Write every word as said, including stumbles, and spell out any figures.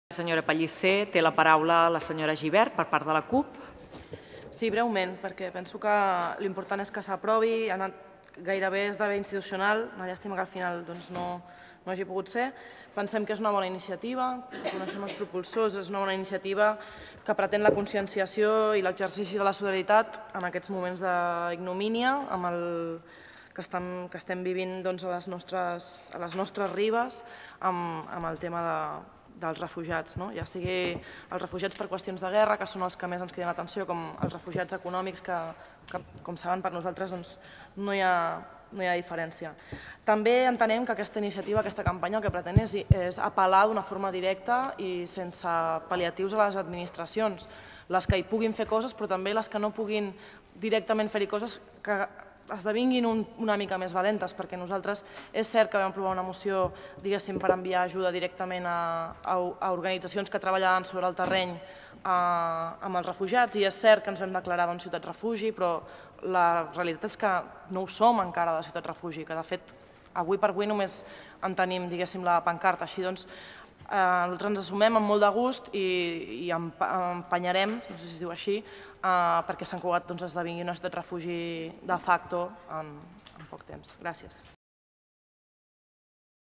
Senyora Pellicer, té la paraula la senyora Gibert per part de la CUP. Sí, breument, perquè penso que l'important és que s'aprovi, ha anat gairebé esdevé institucional, una llàstima que al final doncs, no, no hagi pogut ser. Pensem que és una bona iniciativa, coneixem els propulsors, és una bona iniciativa que pretén la conscienciació i l'exercici de la solidaritat en aquests moments d'ignomínia amb el que estem, que estem vivint doncs, a, les nostres, a les nostres ribes amb, amb el tema de dels refugiats, no? Ja sigui els refugiats per qüestions de guerra, que són els que més ens criden l'atenció, com els refugiats econòmics, que, que com saben, per nosaltres doncs, no, hi ha, no hi ha diferència. També entenem que aquesta iniciativa, aquesta campanya, el que pretén és, és apel·lar d'una forma directa i sense pal·liatius a les administracions, les que hi puguin fer coses, però també les que no puguin directament fer-hi coses que esdevinguin un, una mica més valentes, perquè nosaltres és cert que vam aprovar una moció, diguéssim, per enviar ajuda directament a, a, a organitzacions que treballaven sobre el terreny a, amb els refugiats, i és cert que ens vam declarar doncs, ciutat refugi, però la realitat és que no ho som encara de ciutat refugi, que de fet avui per avui només en tenim, diguéssim, la pancarta. Així doncs, eh, nosaltres ens assumem amb molt de gust i, i empenyarem, no sé si es diu així, eh, perquè Sant Cugat doncs, esdevingui una ciutat refugi de facto en, en poc temps. Gràcies.